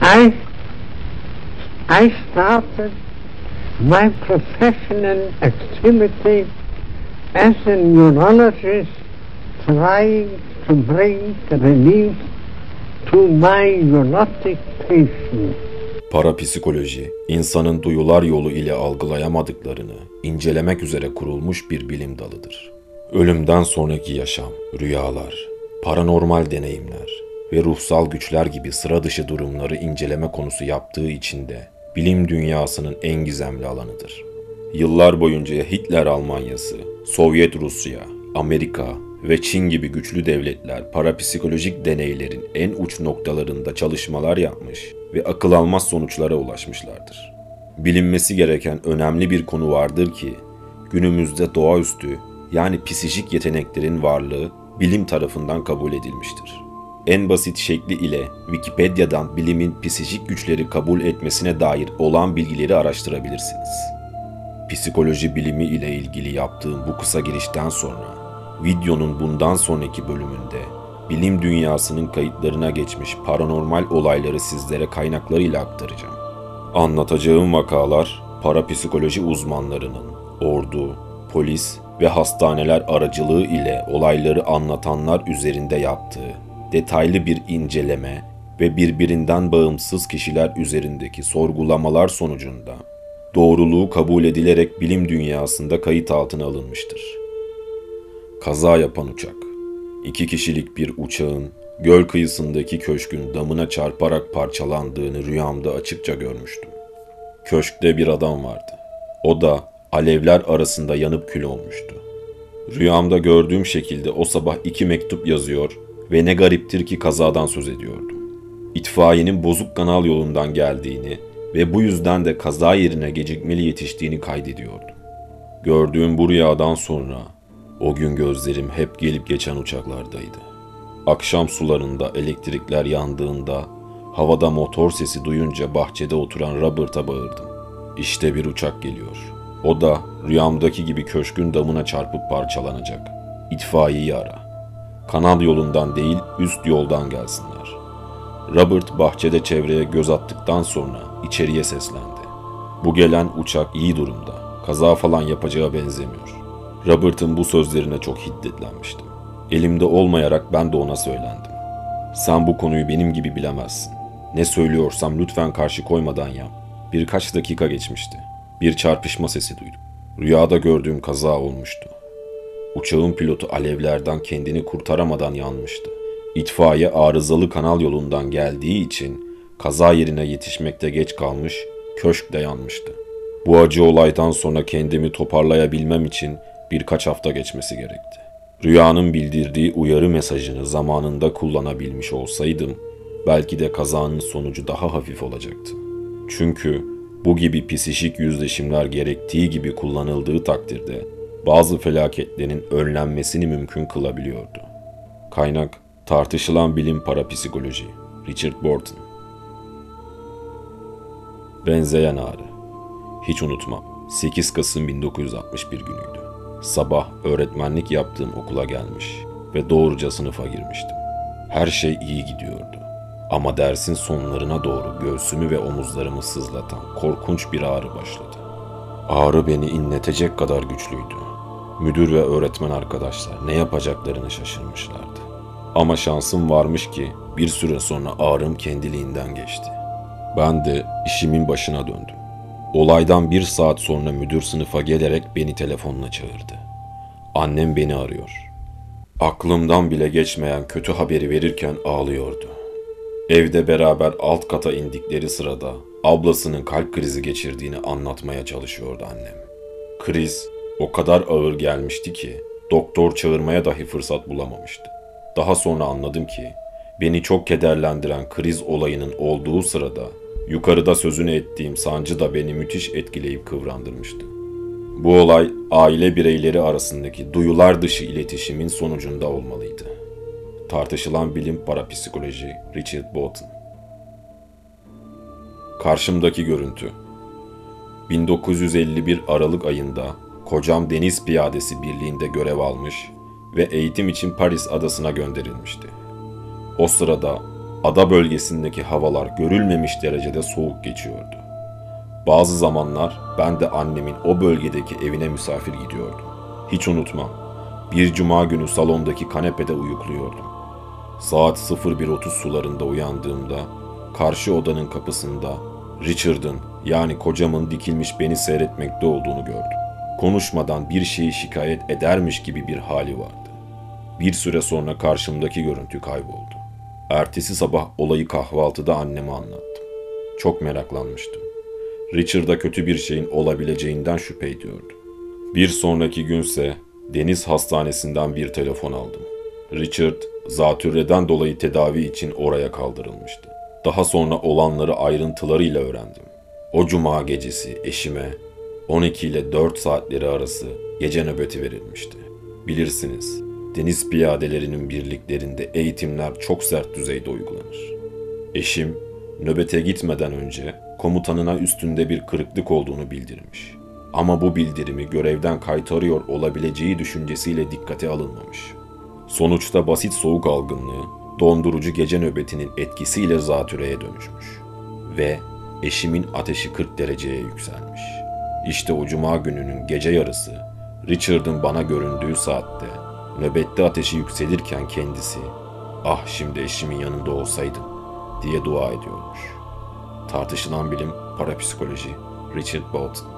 I, I started my professional activity as a neurologist trying to bring relief to my neurotic patients. Parapsikoloji, insanın duyular yolu ile algılayamadıklarını incelemek üzere kurulmuş bir bilim dalıdır. Ölümden sonraki yaşam, rüyalar, paranormal deneyimler ve ruhsal güçler gibi sıra dışı durumları inceleme konusu yaptığı için de bilim dünyasının en gizemli alanıdır. Yıllar boyunca Hitler Almanyası, Sovyet Rusya, Amerika ve Çin gibi güçlü devletler parapsikolojik deneylerin en uç noktalarında çalışmalar yapmış ve akıl almaz sonuçlara ulaşmışlardır. Bilinmesi gereken önemli bir konu vardır ki, günümüzde doğaüstü yani psikik yeteneklerin varlığı bilim tarafından kabul edilmiştir. En basit şekli ile Wikipedia'dan bilimin psikik güçleri kabul etmesine dair olan bilgileri araştırabilirsiniz. Psikoloji bilimi ile ilgili yaptığım bu kısa girişten sonra, videonun bundan sonraki bölümünde bilim dünyasının kayıtlarına geçmiş paranormal olayları sizlere kaynaklarıyla aktaracağım. Anlatacağım vakalar, parapsikoloji uzmanlarının ordu, polis ve hastaneler aracılığı ile olayları anlatanlar üzerinde yaptığı detaylı bir inceleme ve birbirinden bağımsız kişiler üzerindeki sorgulamalar sonucunda doğruluğu kabul edilerek bilim dünyasında kayıt altına alınmıştır. Kaza yapan uçak. 2 kişilik bir uçağın göl kıyısındaki köşkün damına çarparak parçalandığını rüyamda açıkça görmüştüm. Köşkte bir adam vardı. O da alevler arasında yanıp kül olmuştu. Rüyamda gördüğüm şekilde o sabah 2 mektup yazıyor ve ne gariptir ki kazadan söz ediyordum. İtfaiyenin bozuk kanal yolundan geldiğini ve bu yüzden de kaza yerine gecikmeli yetiştiğini kaydediyordum. Gördüğüm bu rüyadan sonra o gün gözlerim hep gelip geçen uçaklardaydı. Akşam sularında elektrikler yandığında havada motor sesi duyunca bahçede oturan Robert'a bağırdım. İşte bir uçak geliyor. O da rüyamdaki gibi köşkün damına çarpıp parçalanacak. İtfaiyeyi ara. Kanal yolundan değil üst yoldan gelsinler. Robert bahçede çevreye göz attıktan sonra içeriye seslendi. Bu gelen uçak iyi durumda. Kaza falan yapacağı benzemiyor. Robert'ın bu sözlerine çok hiddetlenmiştim. Elimde olmayarak ben de ona söylendim. Sen bu konuyu benim gibi bilemezsin. Ne söylüyorsam lütfen karşı koymadan yap. Birkaç dakika geçmişti. Bir çarpışma sesi duydum. Rüyada gördüğüm kaza olmuştu. Uçağın pilotu alevlerden kendini kurtaramadan yanmıştı. İtfaiye arızalı kanal yolundan geldiği için kaza yerine yetişmekte geç kalmış, köşk de yanmıştı. Bu acı olaydan sonra kendimi toparlayabilmem için birkaç hafta geçmesi gerekti. Rüyanın bildirdiği uyarı mesajını zamanında kullanabilmiş olsaydım, belki de kazanın sonucu daha hafif olacaktı. Çünkü bu gibi psikik yüzleşimler gerektiği gibi kullanıldığı takdirde bazı felaketlerin önlenmesini mümkün kılabiliyordu. Kaynak: Tartışılan Bilim Parapsikoloji, Richard Burton. Benzeyen ağrı. Hiç unutmam. 8 Kasım 1961 günüydü. Sabah öğretmenlik yaptığım okula gelmiş ve doğruca sınıfa girmiştim. Her şey iyi gidiyordu. Ama dersin sonlarına doğru göğsümü ve omuzlarımı sızlatan korkunç bir ağrı başladı. Ağrı beni inletecek kadar güçlüydü. Müdür ve öğretmen arkadaşlar ne yapacaklarını şaşırmışlardı. Ama şansım varmış ki bir süre sonra ağrım kendiliğinden geçti. Ben de işimin başına döndüm. Olaydan 1 saat sonra müdür sınıfa gelerek beni telefonla çağırdı. Annem beni arıyor. Aklımdan bile geçmeyen kötü haberi verirken ağlıyordu. Evde beraber alt kata indikleri sırada ablasının kalp krizi geçirdiğini anlatmaya çalışıyordu annem. Kriz o kadar ağır gelmişti ki doktor çağırmaya dahi fırsat bulamamıştı. Daha sonra anladım ki beni çok kederlendiren kriz olayının olduğu sırada yukarıda sözünü ettiğim sancı da beni müthiş etkileyip kıvrandırmıştı. Bu olay aile bireyleri arasındaki duyular dışı iletişimin sonucunda olmalıydı. Tartışılan Bilim Parapsikoloji, Richard Burton. Karşımdaki görüntü. 1951 Aralık ayında kocam Deniz Piyadesi Birliği'nde görev almış ve eğitim için Paris adasına gönderilmişti. O sırada Ada bölgesindeki havalar görülmemiş derecede soğuk geçiyordu. Bazı zamanlar ben de annemin o bölgedeki evine misafir gidiyordum. Hiç unutmam, bir cuma günü salondaki kanepede uyukluyordum. Saat 01.30 sularında uyandığımda karşı odanın kapısında Richard'ın, yani kocamın dikilmiş beni seyretmekte olduğunu gördüm. Konuşmadan bir şeyi şikayet edermiş gibi bir hali vardı. Bir süre sonra karşımdaki görüntü kayboldu. Ertesi sabah olayı kahvaltıda anneme anlattım. Çok meraklanmıştım. Richard'a kötü bir şeyin olabileceğinden şüphe ediyordum. Bir sonraki günse Deniz Hastanesi'nden bir telefon aldım. Richard, zatürreden dolayı tedavi için oraya kaldırılmıştı. Daha sonra olanları ayrıntılarıyla öğrendim. O cuma gecesi eşime 12 ile 4 saatleri arası gece nöbeti verilmişti. Bilirsiniz, deniz piyadelerinin birliklerinde eğitimler çok sert düzeyde uygulanır. Eşim, nöbete gitmeden önce komutanına üstünde bir kırıklık olduğunu bildirmiş. Ama bu bildirimi görevden kaytarıyor olabileceği düşüncesiyle dikkate alınmamış. Sonuçta basit soğuk algınlığı, dondurucu gece nöbetinin etkisiyle zatürreye dönüşmüş. Ve eşimin ateşi 40 dereceye yükselmiş. İşte o cuma gününün gece yarısı, Richard'ın bana göründüğü saatte, nöbette ateşi yükselirken kendisi, "Ah şimdi eşimin yanında olsaydım," diye dua ediyormuş. Tartışılan bilim, parapsikoloji, Richard Boughton.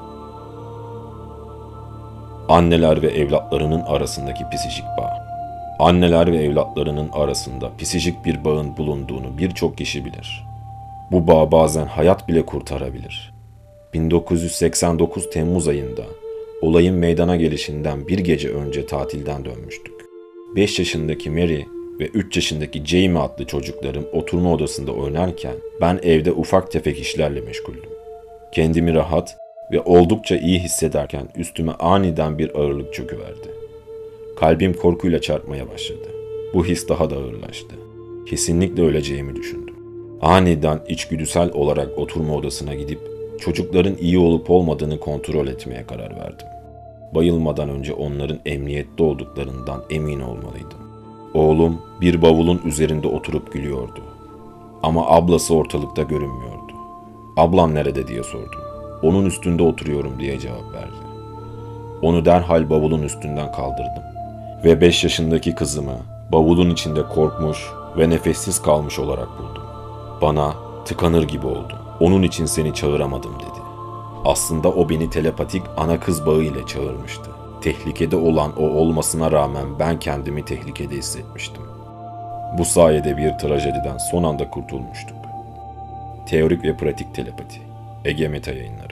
Anneler ve evlatlarının arasındaki psikik bağ. Anneler ve evlatlarının arasında psikik bir bağın bulunduğunu birçok kişi bilir. Bu bağ bazen hayat bile kurtarabilir. 1989 Temmuz ayında olayın meydana gelişinden bir gece önce tatilden dönmüştük. 5 yaşındaki Mary ve 3 yaşındaki Jamie adlı çocuklarım oturma odasında oynarken ben evde ufak tefek işlerle meşguldüm. Kendimi rahat ve oldukça iyi hissederken üstüme aniden bir ağırlık çöküverdi. Kalbim korkuyla çarpmaya başladı. Bu his daha da ağırlaştı. Kesinlikle öleceğimi düşündüm. Aniden içgüdüsel olarak oturma odasına gidip çocukların iyi olup olmadığını kontrol etmeye karar verdim. Bayılmadan önce onların emniyette olduklarından emin olmalıydım. Oğlum bir bavulun üzerinde oturup gülüyordu. Ama ablası ortalıkta görünmüyordu. "Ablam nerede?" diye sordum. "Onun üstünde oturuyorum," diye cevap verdi. Onu derhal bavulun üstünden kaldırdım. Ve 5 yaşındaki kızımı bavulun içinde korkmuş ve nefessiz kalmış olarak buldum. Bana tıkanır gibi oldum. "Onun için seni çağıramadım," dedi. Aslında o beni telepatik ana kız bağı ile çağırmıştı. Tehlikede olan o olmasına rağmen ben kendimi tehlikede hissetmiştim. Bu sayede bir trajediden son anda kurtulmuştuk. Teorik ve pratik telepati. Ege Meta Yayınları.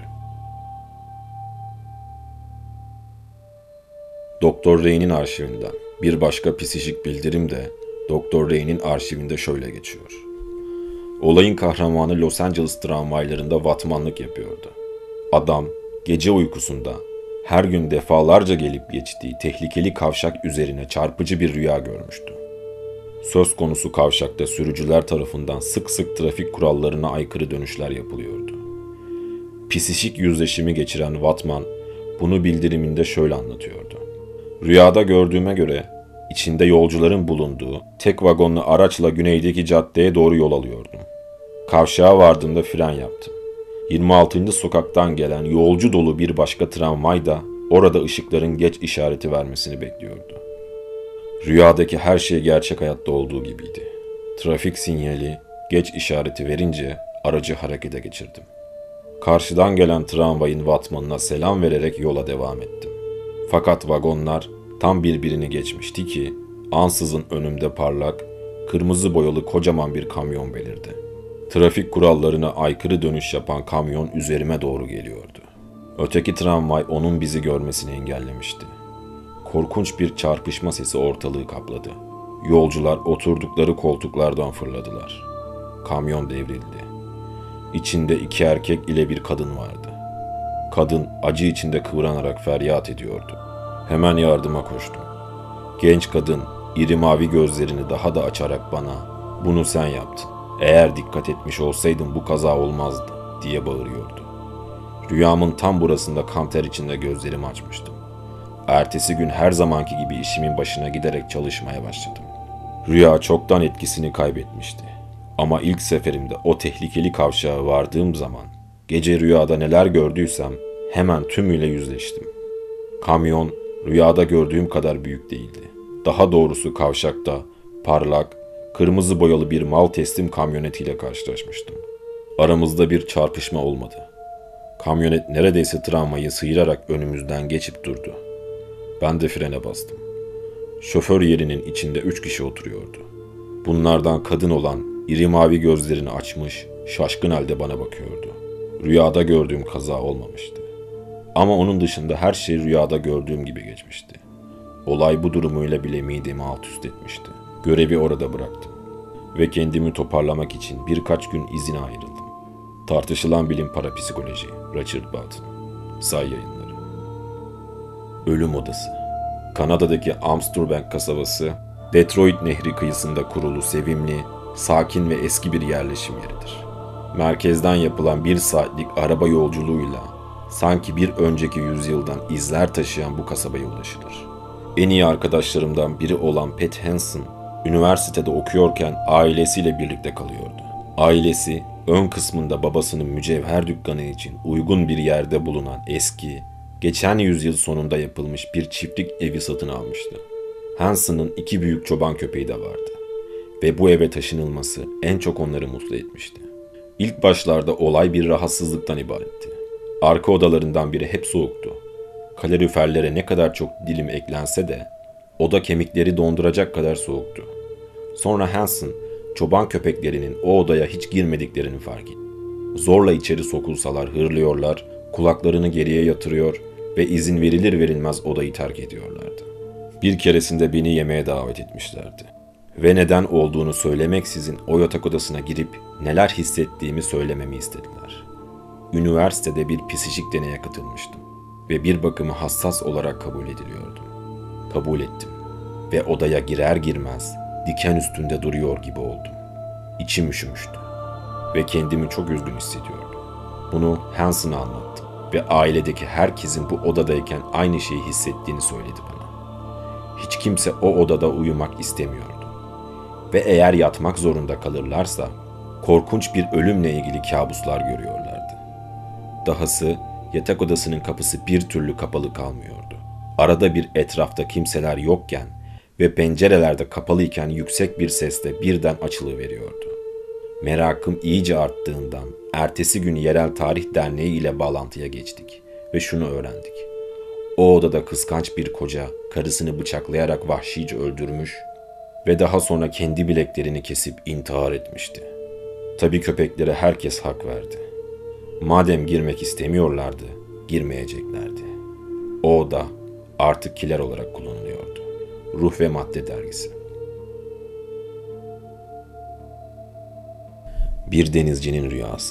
Dr. Ray'nin arşivinden bir başka psikik bildirim de Dr. Ray'nin arşivinde şöyle geçiyor. Olayın kahramanı Los Angeles tramvaylarında vatmanlık yapıyordu. Adam gece uykusunda her gün defalarca gelip geçtiği tehlikeli kavşak üzerine çarpıcı bir rüya görmüştü. Söz konusu kavşakta sürücüler tarafından sık sık trafik kurallarına aykırı dönüşler yapılıyordu. Psikik yüzleşimi geçiren Watman bunu bildiriminde şöyle anlatıyordu. "Rüyada gördüğüme göre içinde yolcuların bulunduğu tek vagonlu araçla güneydeki caddeye doğru yol alıyordum. Kavşağa vardığımda fren yaptım. 26. sokaktan gelen yolcu dolu bir başka tramvay da orada ışıkların geç işareti vermesini bekliyordu. Rüyadaki her şey gerçek hayatta olduğu gibiydi. Trafik sinyali geç işareti verince aracı harekete geçirdim. Karşıdan gelen tramvayın vatmanına selam vererek yola devam ettim. Fakat vagonlar tam birbirini geçmişti ki ansızın önümde parlak, kırmızı boyalı kocaman bir kamyon belirdi. Trafik kurallarına aykırı dönüş yapan kamyon üzerime doğru geliyordu. Öteki tramvay onun bizi görmesini engellemişti. Korkunç bir çarpışma sesi ortalığı kapladı. Yolcular oturdukları koltuklardan fırladılar. Kamyon devrildi. İçinde 2 erkek ile bir kadın vardı. Kadın acı içinde kıvranarak feryat ediyordu. Hemen yardıma koştum. Genç kadın iri mavi gözlerini daha da açarak bana "Bunu sen yaptın. Eğer dikkat etmiş olsaydın bu kaza olmazdı," diye bağırıyordu. Rüyamın tam burasında kan ter içinde gözlerimi açmıştım. Ertesi gün her zamanki gibi işimin başına giderek çalışmaya başladım. Rüya çoktan etkisini kaybetmişti. Ama ilk seferimde o tehlikeli kavşağa vardığım zaman, gece rüyada neler gördüysem hemen tümüyle yüzleştim. Kamyon rüyada gördüğüm kadar büyük değildi. Daha doğrusu kavşakta parlak, kırmızı boyalı bir mal teslim kamyonetiyle karşılaşmıştım. Aramızda bir çarpışma olmadı. Kamyonet neredeyse travmayı sıyırarak önümüzden geçip durdu. Ben de frene bastım. Şoför yerinin içinde 3 kişi oturuyordu. Bunlardan kadın olan iri mavi gözlerini açmış, şaşkın halde bana bakıyordu. Rüyada gördüğüm kaza olmamıştı. Ama onun dışında her şey rüyada gördüğüm gibi geçmişti. Olay bu durumuyla bile midemi alt üst etmişti. Görevi orada bıraktım. Ve kendimi toparlamak için birkaç gün izine ayrıldım. Tartışılan bilim parapsikoloji, Richard Barton, Say Yayınları. Ölüm Odası. Kanada'daki Armstrong kasabası, Detroit Nehri kıyısında kurulu sevimli, sakin ve eski bir yerleşim yeridir. Merkezden yapılan 1 saatlik araba yolculuğuyla sanki bir önceki yüzyıldan izler taşıyan bu kasabaya ulaşılır. En iyi arkadaşlarımdan biri olan Pat Hansen, üniversitede okuyorken ailesiyle birlikte kalıyordu. Ailesi, ön kısmında babasının mücevher dükkanı için uygun bir yerde bulunan eski, geçen yüzyıl sonunda yapılmış bir çiftlik evi satın almıştı. Hansen'ın 2 büyük çoban köpeği de vardı. Ve bu eve taşınılması en çok onları mutlu etmişti. İlk başlarda olay bir rahatsızlıktan ibaretti. Arka odalarından biri hep soğuktu. Kaloriferlere ne kadar çok dilim eklense de oda kemikleri donduracak kadar soğuktu. Sonra Hansen, çoban köpeklerinin o odaya hiç girmediklerini fark etti. Zorla içeri sokulsalar hırlıyorlar, kulaklarını geriye yatırıyor ve izin verilir verilmez odayı terk ediyorlardı. Bir keresinde beni yemeğe davet etmişlerdi. Ve neden olduğunu söylemeksizin o yatak odasına girip neler hissettiğimi söylememi istediler. Üniversitede bir psikik deneye katılmıştım ve bir bakıma hassas olarak kabul ediliyordum. Kabul ettim ve odaya girer girmez diken üstünde duruyor gibi oldum. İçim üşümüştü ve kendimi çok üzgün hissediyordum. Bunu Hansen'a anlattım ve ailedeki herkesin bu odadayken aynı şeyi hissettiğini söyledi bana. Hiç kimse o odada uyumak istemiyordu. Ve eğer yatmak zorunda kalırlarsa korkunç bir ölümle ilgili kabuslar görüyorlardı. Dahası yatak odasının kapısı bir türlü kapalı kalmıyordu. Arada bir etrafta kimseler yokken ve pencerelerde kapalıyken yüksek bir sesle birden açılıveriyordu. Merakım iyice arttığından ertesi gün Yerel Tarih Derneği ile bağlantıya geçtik ve şunu öğrendik. O odada kıskanç bir koca karısını bıçaklayarak vahşice öldürmüş ve daha sonra kendi bileklerini kesip intihar etmişti. Tabii köpeklere herkes hak verdi. Madem girmek istemiyorlardı, girmeyeceklerdi. O oda artık kiler olarak kullanılıyordu. Ruh ve Madde Dergisi. Bir denizcinin rüyası.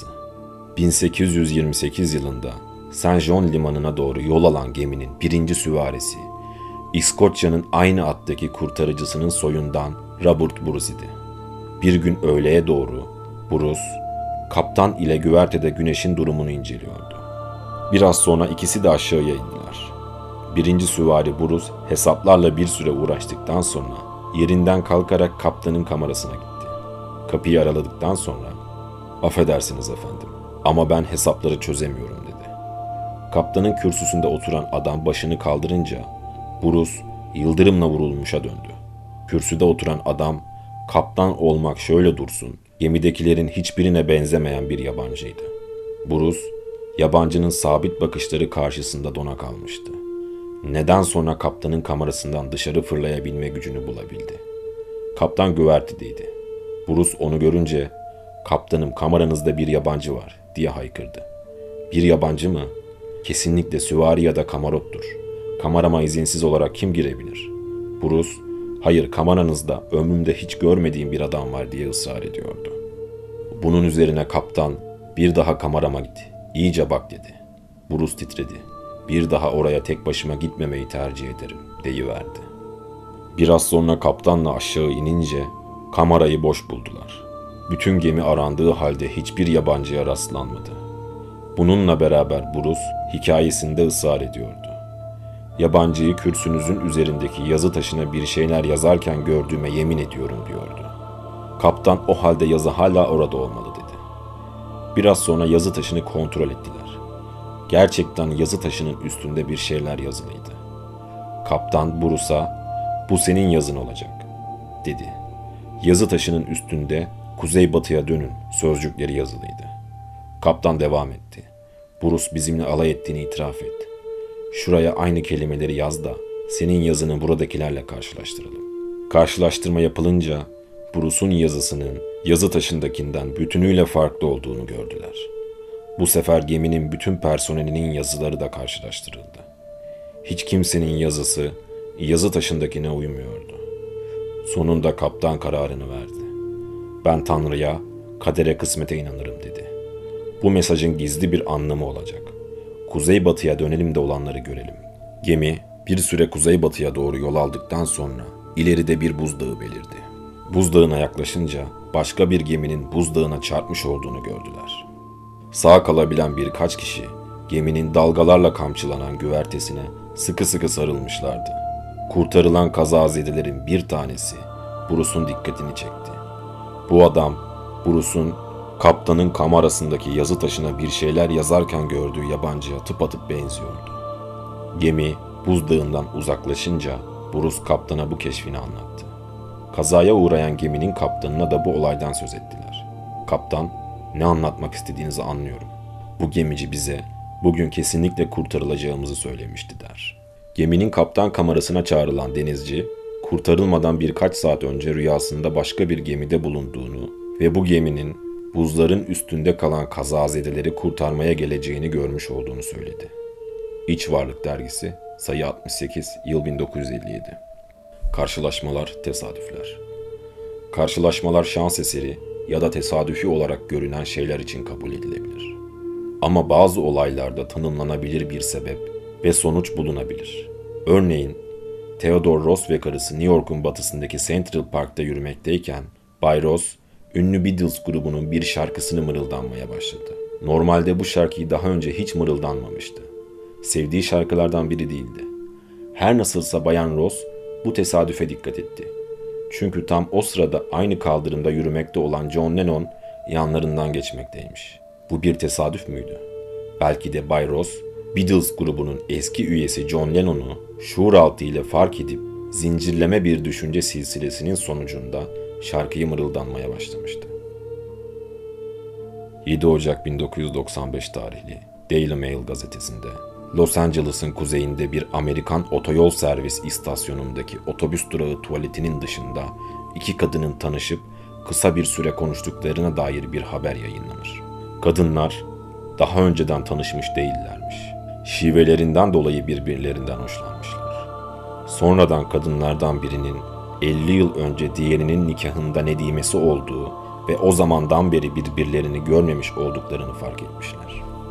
1828 yılında Saint John limanına doğru yol alan geminin 1. süvarisi, İskoçya'nın aynı addaki kurtarıcısının soyundan Robert Bruce idi. Bir gün öğleye doğru Bruce, kaptan ile güvertede güneşin durumunu inceliyordu. Biraz sonra ikisi de aşağıya indiler. 1. süvari Bruce hesaplarla bir süre uğraştıktan sonra yerinden kalkarak kaptanın kamerasına gitti. Kapıyı araladıktan sonra "Affedersiniz efendim ama ben hesapları çözemiyorum" dedi. Kaptanın kürsüsünde oturan adam başını kaldırınca Bruce yıldırımla vurulmuşa döndü. Kürsüde oturan adam, kaptan olmak şöyle dursun, gemidekilerin hiçbirine benzemeyen bir yabancıydı. Bruce, yabancının sabit bakışları karşısında dona kalmıştı. Neden sonra kaptanın kamerasından dışarı fırlayabilme gücünü bulabildi. Kaptan güvertedeydi. Bruce onu görünce, "Kaptanım, kameranızda bir yabancı var" diye haykırdı. "Bir yabancı mı? Kesinlikle süvari ya da kamarottur. Kamerama izinsiz olarak kim girebilir?" Bruce, "Hayır, kameranızda ömrümde hiç görmediğim bir adam var" diye ısrar ediyordu. Bunun üzerine kaptan, "Bir daha kamerama git, iyice bak" dedi. Bruce titredi. "Bir daha oraya tek başıma gitmemeyi tercih ederim" deyiverdi. Biraz sonra kaptanla aşağı inince kamerayı boş buldular. Bütün gemi arandığı halde hiçbir yabancıya rastlanmadı. Bununla beraber Bruce hikayesinde ısrar ediyordu. "Yabancıyı kürsünüzün üzerindeki yazı taşına bir şeyler yazarken gördüğüme yemin ediyorum" diyordu. Kaptan o halde yazı hala orada olmalı dedi. Biraz sonra yazı taşını kontrol ettiler. Gerçekten yazı taşının üstünde bir şeyler yazılıydı. Kaptan Bruce'a "Bu senin yazın olacak," dedi. Yazı taşının üstünde "Kuzeybatıya dönün" sözcükleri yazılıydı. Kaptan devam etti. "Bruce bizimle alay ettiğini itiraf et. Şuraya aynı kelimeleri yaz da senin yazını buradakilerle karşılaştıralım." Karşılaştırma yapılınca Bruce'un yazısının yazı taşındakinden bütünüyle farklı olduğunu gördüler. Bu sefer geminin bütün personelinin yazıları da karşılaştırıldı. Hiç kimsenin yazısı yazı taşındakine uymuyordu. Sonunda kaptan kararını verdi. "Ben Tanrı'ya, kadere, kısmete inanırım," dedi. "Bu mesajın gizli bir anlamı olacak. Kuzeybatıya dönelim de olanları görelim." Gemi bir süre kuzeybatıya doğru yol aldıktan sonra ileride bir buzdağı belirdi. Buzdağına yaklaşınca başka bir geminin buzdağına çarpmış olduğunu gördüler. Sağ kalabilen birkaç kişi geminin dalgalarla kamçılanan güvertesine sıkı sıkı sarılmışlardı. Kurtarılan kazazedelerin bir tanesi Bruce'un dikkatini çekti. Bu adam Bruce'un kaptanın kamerasındaki yazı taşına bir şeyler yazarken gördüğü yabancıya tıpatıp benziyordu. Gemi buzdağından uzaklaşınca Bruce kaptana bu keşfini anlattı. Kazaya uğrayan geminin kaptanına da bu olaydan söz ettiler. Kaptan, "Ne anlatmak istediğinizi anlıyorum. Bu gemici bize bugün kesinlikle kurtarılacağımızı söylemişti," der. Geminin kaptan kamerasına çağrılan denizci, kurtarılmadan birkaç saat önce rüyasında başka bir gemide bulunduğunu ve bu geminin buzların üstünde kalan kazazedeleri kurtarmaya geleceğini görmüş olduğunu söyledi. İç Varlık Dergisi, sayı 68, yıl 1957. Karşılaşmalar, tesadüfler. Karşılaşmalar şans eseri ya da tesadüfi olarak görünen şeyler için kabul edilebilir. Ama bazı olaylarda tanımlanabilir bir sebep ve sonuç bulunabilir. Örneğin, Theodore Ross ve karısı New York'un batısındaki Central Park'ta yürümekteyken, Bay Ross, ünlü Beatles grubunun bir şarkısını mırıldanmaya başladı. Normalde bu şarkıyı daha önce hiç mırıldanmamıştı. Sevdiği şarkılardan biri değildi. Her nasılsa Bayan Ross bu tesadüfe dikkat etti. Çünkü tam o sırada aynı kaldırımda yürümekte olan John Lennon yanlarından geçmekteymiş. Bu bir tesadüf müydü? Belki de Bay Ross, Beatles grubunun eski üyesi John Lennon'u şuur altı ile fark edip zincirleme bir düşünce silsilesinin sonucunda şarkıyı mırıldanmaya başlamıştı. 7 Ocak 1995 tarihli Daily Mail gazetesinde Los Angeles'ın kuzeyinde bir Amerikan otoyol servis istasyonundaki otobüs durağı tuvaletinin dışında iki kadının tanışıp kısa bir süre konuştuklarına dair bir haber yayınlanır. Kadınlar daha önceden tanışmış değillermiş. Şivelerinden dolayı birbirlerinden hoşlanmışlar. Sonradan kadınlardan birinin 50 yıl önce diğerinin nikahında nedimesi olduğu ve o zamandan beri birbirlerini görmemiş olduklarını fark etmişler.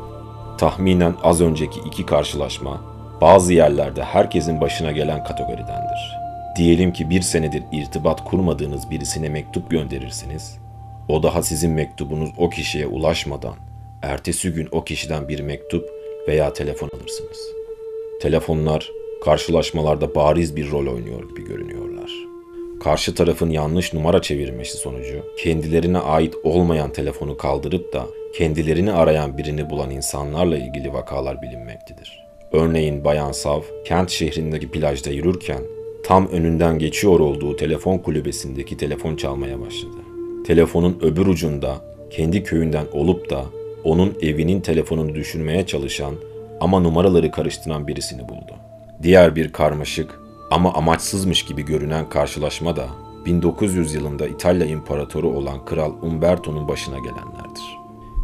Tahminen az önceki iki karşılaşma bazı yerlerde herkesin başına gelen kategoridendir. Diyelim ki bir senedir irtibat kurmadığınız birisine mektup gönderirsiniz, o daha sizin mektubunuz o kişiye ulaşmadan ertesi gün o kişiden bir mektup veya telefon alırsınız. Telefonlar karşılaşmalarda bariz bir rol oynuyor gibi görünüyorlar. Karşı tarafın yanlış numara çevirmesi sonucu kendilerine ait olmayan telefonu kaldırıp da kendilerini arayan birini bulan insanlarla ilgili vakalar bilinmektedir. Örneğin Bayan Sav, Kent şehrindeki plajda yürürken tam önünden geçiyor olduğu telefon kulübesindeki telefon çalmaya başladı. Telefonun öbür ucunda kendi köyünden olup da onun evinin telefonunu düşürmeye çalışan ama numaraları karıştıran birisini buldu. Diğer bir karmaşık ama amaçsızmış gibi görünen karşılaşma da 1900 yılında İtalya İmparatoru olan Kral Umberto'nun başına gelenlerdir.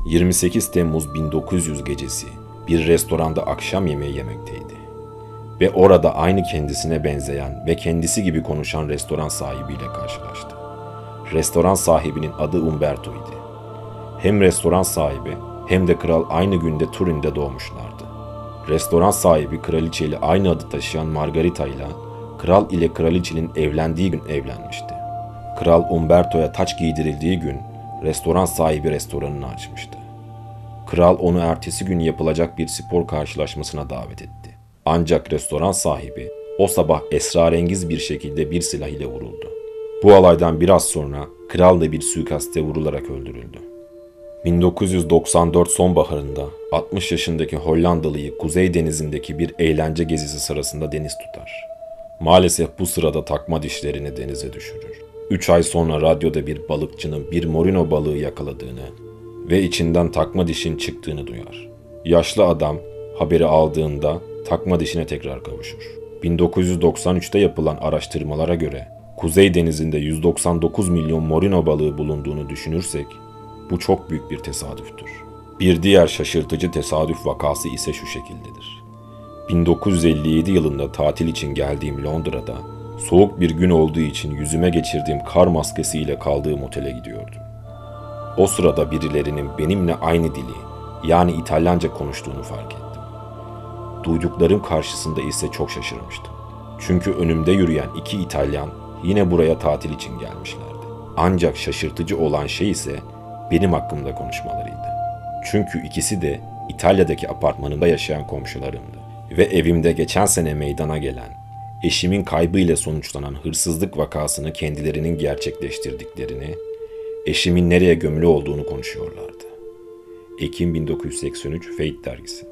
28 Temmuz 1900 gecesi bir restoranda akşam yemeği yemekteydi. Ve orada aynı kendisine benzeyen ve kendisi gibi konuşan restoran sahibiyle karşılaştı. Restoran sahibinin adı Umberto idi. Hem restoran sahibi hem de kral aynı günde Turin'de doğmuşlardı. Restoran sahibi kraliçe ile aynı adı taşıyan Margarita ile kral ile kraliçenin evlendiği gün evlenmişti. Kral Umberto'ya taç giydirildiği gün restoran sahibi restoranını açmıştı. Kral onu ertesi gün yapılacak bir spor karşılaşmasına davet etti. Ancak restoran sahibi o sabah esrarengiz bir şekilde bir silah ile vuruldu. Bu olaydan biraz sonra kral da bir suikaste vurularak öldürüldü. 1994 sonbaharında 60 yaşındaki Hollandalıyı Kuzey Denizi'ndeki bir eğlence gezisi sırasında deniz tutar. Maalesef bu sırada takma dişlerini denize düşürür. 3 ay sonra radyoda bir balıkçının bir morino balığı yakaladığını ve içinden takma dişin çıktığını duyar. Yaşlı adam haberi aldığında takma dişine tekrar kavuşur. 1993'te yapılan araştırmalara göre Kuzey Denizi'nde 199 milyon morino balığı bulunduğunu düşünürsek bu çok büyük bir tesadüftür. Bir diğer şaşırtıcı tesadüf vakası ise şu şekildedir. 1957 yılında tatil için geldiğim Londra'da soğuk bir gün olduğu için yüzüme geçirdiğim kar maskesiyle kaldığım otele gidiyordum. O sırada birilerinin benimle aynı dili, yani İtalyanca konuştuğunu fark ettim. Duyduklarım karşısında ise çok şaşırmıştım. Çünkü önümde yürüyen iki İtalyan yine buraya tatil için gelmişlerdi. Ancak şaşırtıcı olan şey ise benim hakkımda konuşmalarıydı. Çünkü ikisi de İtalya'daki apartmanımda yaşayan komşularımdı. Ve evimde geçen sene meydana gelen, eşimin kaybıyla sonuçlanan hırsızlık vakasını kendilerinin gerçekleştirdiklerini, eşimin nereye gömülü olduğunu konuşuyorlardı. Ekim 1983 Fate dergisi.